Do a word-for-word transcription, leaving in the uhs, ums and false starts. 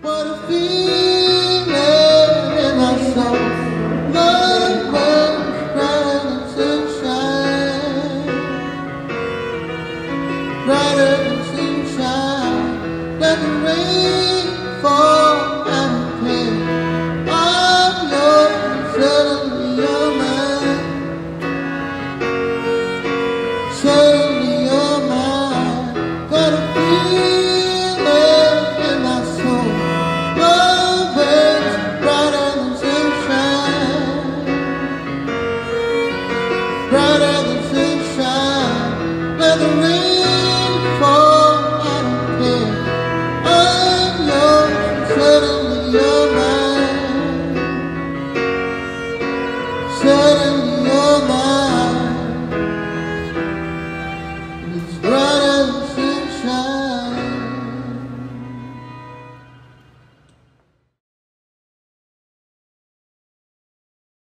What a feeling in my soul. Love was brighter than sunshine, brighter than sunshine. Let the rain fall, I don't care. I'm yours, and suddenly you're mine. Suddenly you're mine. Got a feeling in my soul. Love is brighter than sunshine, brighter than sunshine. Let the rain fall, I don't care. I'm yours, and suddenly